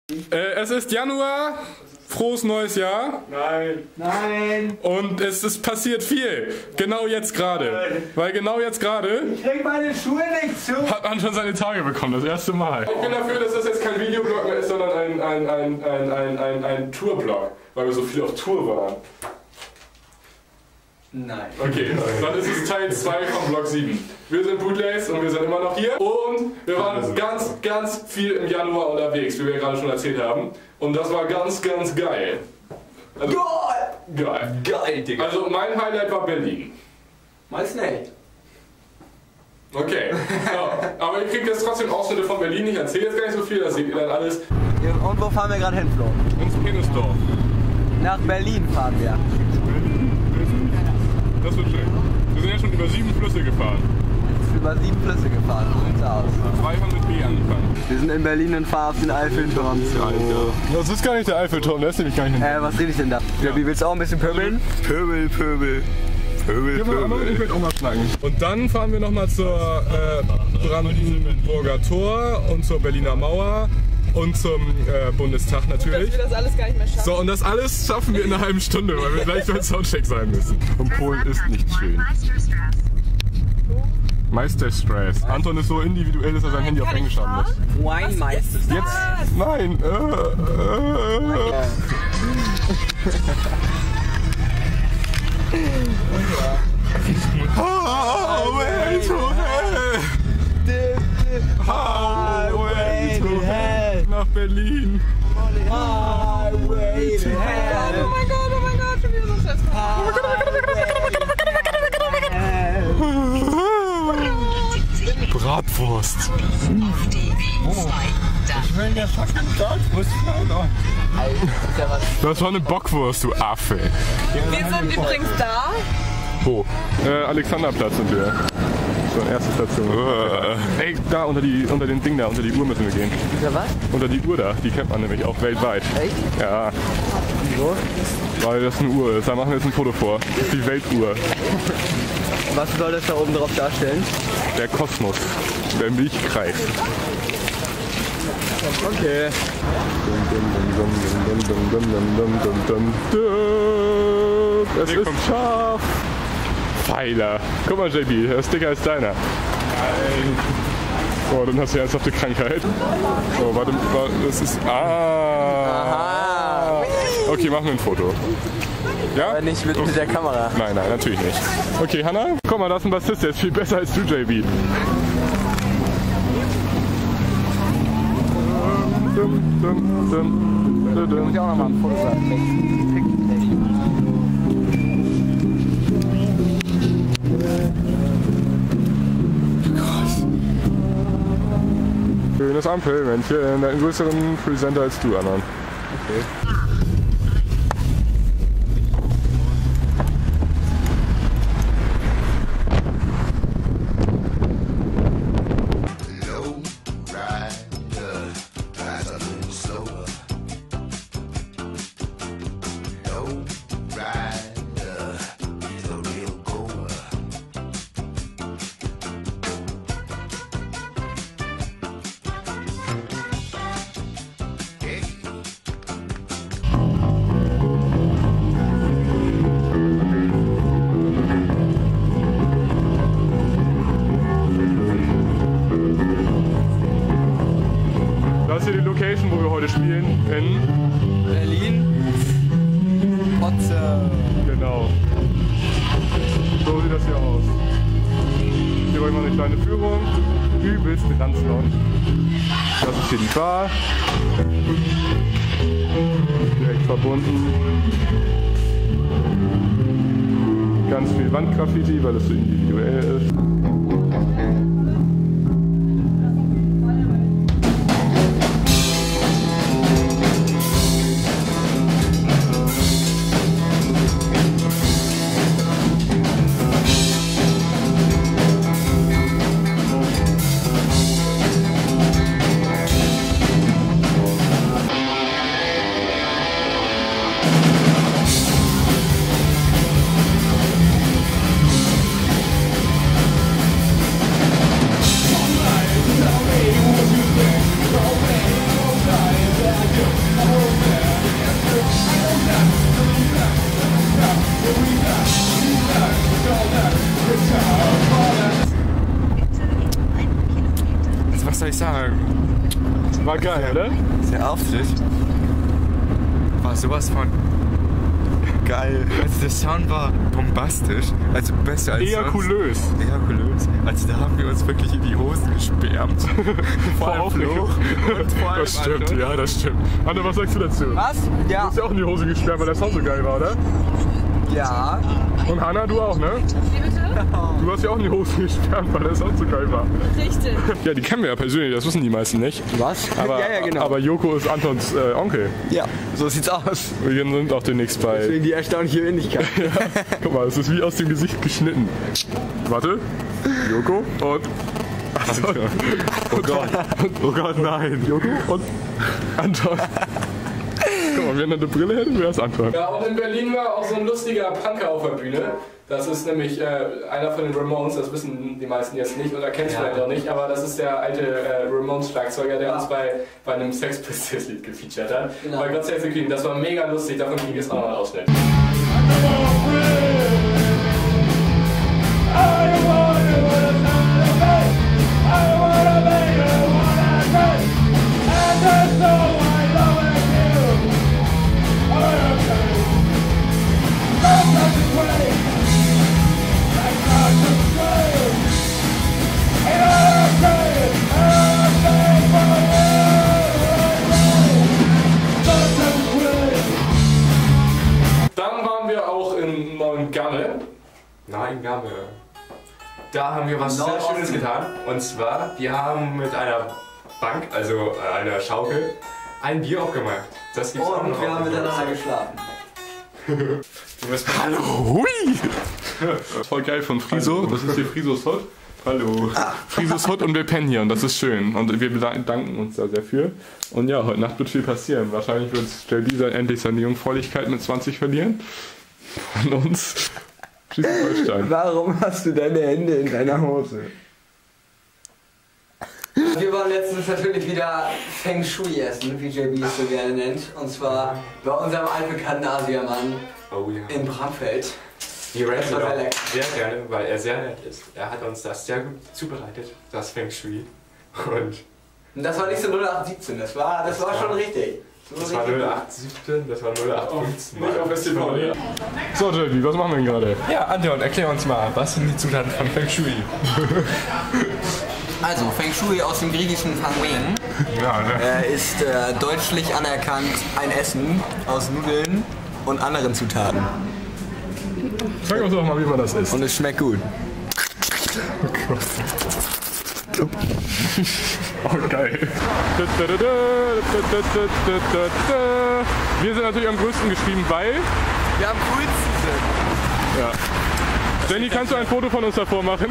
Es ist Januar, frohes neues Jahr. Nein. Nein. Und es ist passiert viel. Genau jetzt gerade. Weil genau jetzt gerade Ich krieg meine Schuhe nicht zu. hat man schon seine Tage bekommen, das erste Mal. Ich bin dafür, dass das jetzt kein Videoblog mehr ist, sondern ein Tourblog. Weil wir so viel auf Tour waren. Nein. Okay, dann ist es Teil 2 von Vlog 7. Wir sind Bootlays und wir sind immer noch hier. Und wir waren ganz viel im Januar unterwegs, wie wir gerade schon erzählt haben. Und das war ganz geil. Also, geil. Geil, Digga. Also mein Highlight war Berlin. Meist nicht. Okay, so, aber ihr kriegt jetzt trotzdem Ausschnitte von Berlin. Ich erzähle jetzt gar nicht so viel, das seht ihr dann alles. Und wo fahren wir gerade hin, Flo? Ins Penisdorf. Nach Berlin fahren wir. Das wird schön. Wir sind ja schon über 7 Flüsse gefahren. Über 7 Flüsse gefahren, so sieht's aus. 2 haben mit B angefangen. Wir sind in Berlin und fahren auf den Eiffelturm zu. Das ist gar nicht der Eiffelturm, der ist nämlich gar nicht Was rede ich denn da? Ja. Wie willst du auch ein bisschen pöbeln? Pöbel. Ich will auch mal schnacken. Und dann fahren wir nochmal zur Brandenburger Tor und zur Berliner Mauer und zum Bundestag natürlich. Dass wir das alles gar nicht mehr schaffen. So, und das alles schaffen wir in einer halben Stunde, weil wir gleich beim Soundcheck sein müssen. Und Polen ist nicht schön. Meisterstress. Anton ist so individuell, dass er sein Handy auf Englisch haben muss. Weinmeister. Jetzt? Nein. Highway to hell. Highway to hell. Nach Berlin. Highway to hell. Oh mein Gott, schon wieder so ein Scheiß. Bratwurst. Ich will der fucking Bratwurst fahren. Das war eine Bockwurst, du Affe. Wir sind übrigens da. Wo? Alexanderplatz sind wir. So, erste Station. Ey, da unter den Ding da, unter die Uhr müssen wir gehen. Unter was? Unter die Uhr da, die kennt man nämlich auch weltweit. Echt? Ja, Wieso? weil das eine Uhr ist. Da machen wir jetzt ein Foto vor. Das ist die Weltuhr. Was soll das da oben drauf darstellen? Der Kosmos. Der Milchkreis. Okay. Es ist scharf. Pfeiler. Guck mal, JB, der ist dicker als deiner. Nein. Oh, dann hast du ja jetzt auf die Krankheit. Oh, warte, das ist... Aha. Okay, machen wir ein Foto. Ja? Aber nicht mit der Kamera. Nein, natürlich nicht. Okay, Hanna, guck mal, da ist ein Bassist, der ist viel besser als du, JB. Muss ich auch nochmal ein Foto sagen. Schönes Ampelmännchen, der hat einen größeren Presenter als du, Anna. Okay. Das ist hier die Location, wo wir heute spielen. In Berlin. Potze. Genau. So sieht das hier aus. Hier war immer eine kleine Führung. Übelst Ranzlounge. Das ist hier die Bar. Direkt verbunden. Ganz viel Wandgraffiti, weil es so individuell ist. sagen, War geil, oder? der Auftritt war sowas von geil. Also der Sound war bombastisch, also besser als Ejakulös. sonst. Ejakulös. Also da haben wir uns wirklich in die Hosen gesperrt. Vor allem Flo und vor allem Das stimmt, Anton. ja, das stimmt. Anne, was sagst du dazu? Was? Du Ja. hast ja auch in die Hose gesperrt, weil der Sound so geil war, oder? Ja. Und Hanna, du auch, ne? Wie bitte? Du hast ja auch in die Hose gesperrt, weil der Sound so geil war. Richtig. Ja, die kennen wir ja persönlich, das wissen die meisten nicht. Was? Aber, ja, genau. aber Joko ist Antons Onkel. Ja, so sieht's aus. Wir sind auch demnächst bei... Deswegen die erstaunliche Ähnlichkeit. Guck mal, es ist wie aus dem Gesicht geschnitten. Warte. Joko und... Anton. Oh Gott. Oh Gott, nein. Joko und Anton. Guck mal, wenn er eine Brille hätte, wäre es Anton. Ja, und in Berlin war auch so ein lustiger Punker auf der Bühne. Das ist nämlich einer von den Ramones, das wissen die meisten jetzt nicht oder kennst du vielleicht auch nicht, aber das ist der alte Ramones-Schlagzeuger, der uns bei einem Sex Pistols-Lied gefeatured hat. Genau. Bei God Save the Queen, das war mega lustig, davon kriege ich jetzt auch noch einen Ausschnitt. Dann waren wir auch in Neuengamme. Neuengamme. Da haben wir was sehr Schönes getan. Und zwar, wir haben mit einer Bank, also einer Schaukel, ein Bier aufgemacht. Das gibt's auch noch. Und wir haben miteinander geschlafen. Hallo, hui! Das ist voll geil von Friso, das ist hier Frisos Hut. Hallo. Frisos Hut und wir pennen hier und das ist schön. Und wir bedanken uns da sehr für. Und ja, heute Nacht wird viel passieren. Wahrscheinlich wird JB endlich seine Jungfräulichkeit mit 20 verlieren. Von uns. Schleswig-Holstein. Warum hast du deine Hände in deiner Hose? Wir waren letztens natürlich wieder Feng Shui essen, wie JB es so gerne nennt. Und zwar bei unserem altbekannten Asiamann Oh ja. in Bramfeld. Die Das war sehr lecker. sehr gerne, weil er sehr nett ist. Er hat uns das sehr gut zubereitet, das Feng Shui. Und Und das war nicht so 0817, das war schon richtig. das war 0817, das war 0815. Nicht auf Festival, ja. So, JB, was machen wir denn gerade? Ja, Anton, erklär uns mal, was sind die Zutaten von Feng Shui? Also, Feng Shui aus dem griechischen Fang Wing Ja, ne? ist deutlich anerkannt ein Essen aus Nudeln und anderen Zutaten. Sag uns doch mal, wie man das isst. Und es schmeckt gut. Oh, geil. Wir sind natürlich am größten geschrieben, weil... Wir am coolsten sind. Ja. Jenny, kannst du ein Foto von uns davor machen?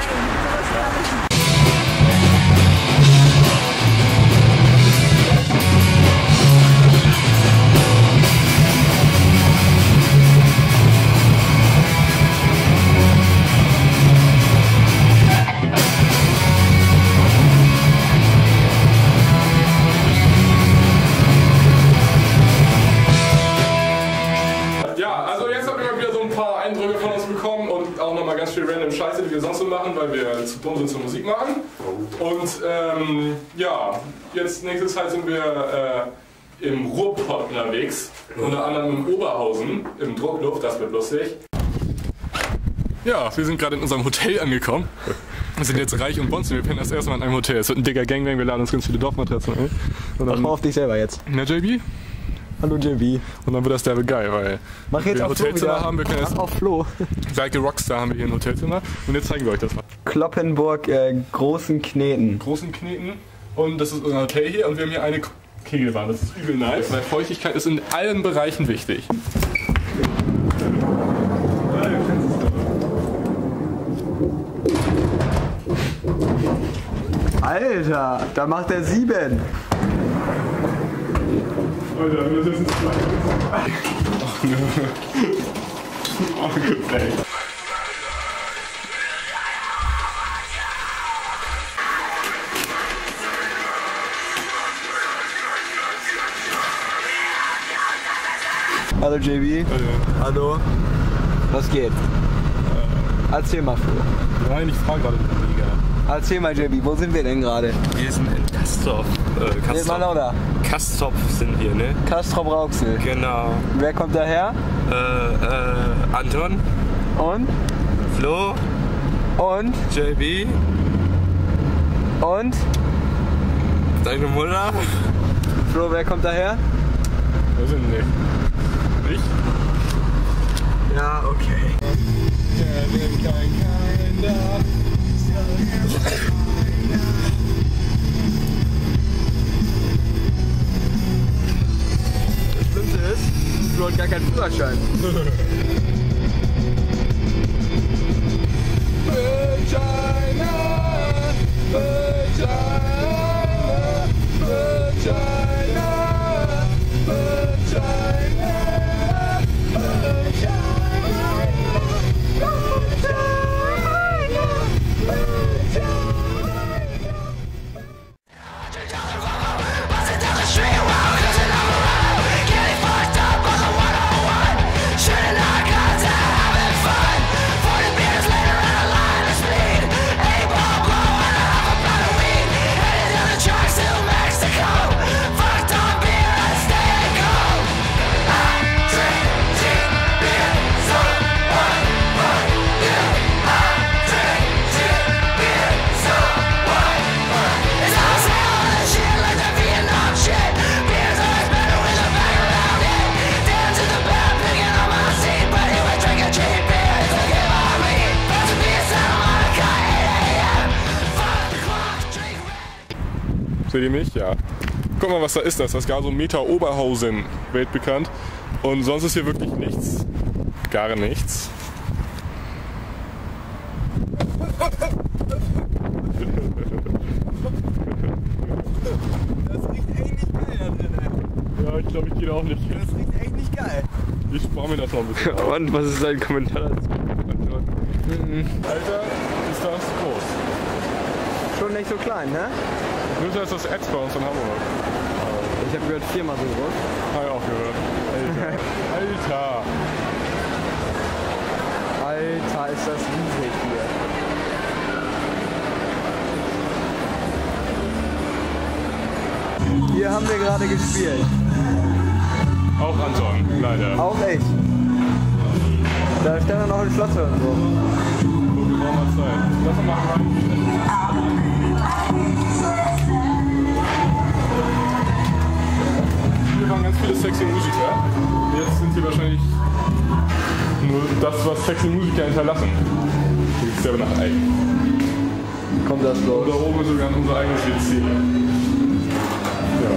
Ja, also jetzt habt ihr mal wieder so ein paar Eindrücke von uns bekommen und auch nochmal ganz viel random Scheiße, die wir sonst so machen, weil wir zu dumm sind zur Musik machen. Und ja, jetzt nächste Zeit sind wir im Ruhrpott unterwegs, unter anderem im Oberhausen, im Druckluft, das wird lustig. Ja, wir sind gerade in unserem Hotel angekommen. Wir sind jetzt reich und bonzen, wir pennen das erste Mal in einem Hotel. Es wird ein dicker Gangbang, wir laden uns ganz viele Dorfmatratzen ein. Und Mach dann, mal auf dich selber jetzt. na JB? Hallo JB. Und dann wird das derbe geil, weil Mach jetzt wir auf Flo Hotelzimmer wieder. haben, wir können jetzt, Mach auf Flo. Like a Rockstar haben wir hier ein Hotelzimmer und jetzt zeigen wir euch das mal. Kloppenburg, großen Kneten. Großen Kneten und das ist unser Hotel hier und wir haben hier eine Kegelbahn, das ist übel nice, weil Feuchtigkeit ist in allen Bereichen wichtig. Alter, da macht er 7. Alter, das ist ein Ach ne. Oh, ey. Hallo JB. Hallo. Was geht? Erzähl mal, Flo. Nein, ich frage gerade den Liga. Erzähl mal, JB, wo sind wir denn gerade? Wir sind in Castorf. Red mal lauter. Castorf sind wir, ne? Castrop-Rauxel. Genau. Wer kommt daher? Anton, Und? Flo, Und? JB, Und? deine Mutter. Flo, wer kommt daher? Wir sind nicht. Ich? Ja, okay. Das Schlimmste ist, Flo hat gar keinen Führerschein. Seht ihr mich? Ja. Guck mal, was da ist. Das ist Gasometer Oberhausen, weltbekannt. Und sonst ist hier wirklich nichts. Gar nichts. Das riecht echt nicht geil da drin, ey. Ja, ich glaube, ich gehe da auch nicht hin. Das riecht echt nicht geil. Ich spare mir das noch ein bisschen auf. Und was ist dein Kommentar dazu? Alter, ist das groß. Schon nicht so klein, ne? Größer als das Edge bei uns in Hamburg. Ich habe gehört, 4-mal so groß. Habe ich auch gehört. Alter. Alter, ist das riesig hier. Hier haben wir gerade gespielt. Auch Anton, leider. Auch echt. Da stand dann noch ein Schloss und so. So viel brauchen wir Zeit. Lass uns mal rein. Hier waren ganz viele sexy Musiker. Jetzt sind hier wahrscheinlich nur das, was sexy Musiker hinterlassen. Hier gibt es ja nach Ei. Kommt das Und da los? oben ist sogar unser eigenes WC. Ja.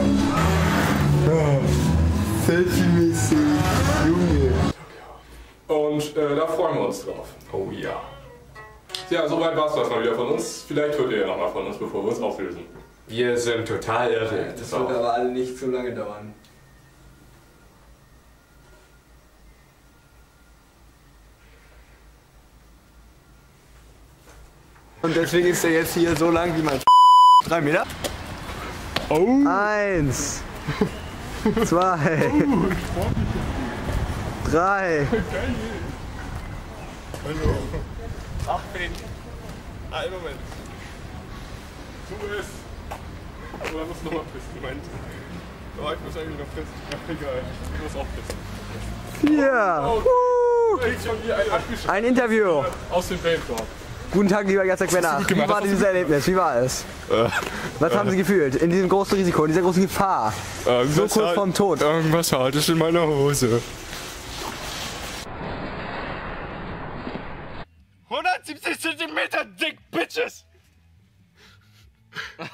Selfie-mäßig. Junge. Und da freuen wir uns drauf. Oh ja. Ja, soweit war es das mal wieder von uns. Vielleicht hört ihr ja nochmal von uns, bevor wir uns auflösen. Wir sind total irre. Das wird aber alle nicht so lange dauern. Und deswegen ist er jetzt hier so lang wie mein 3 Meter. Oh! 1, 2, 3. Ach, einen Moment. Du bist. Oder musst du nochmal pissen? Moment. Oh, ich muss eigentlich noch pissen. Ja, egal. Ich muss auch pissen. 4. Ich schon hier Ein Interview. aus dem Bandkorb. Guten Tag, lieber Jacek Benner. Wie war dieses Erlebnis? Wie war es? Was haben Sie gefühlt in diesem großen Risiko, in dieser großen Gefahr? So kurz vorm Tod. Irgendwas Hartes in meiner Hose. 170 Zentimeter dick, Bitches!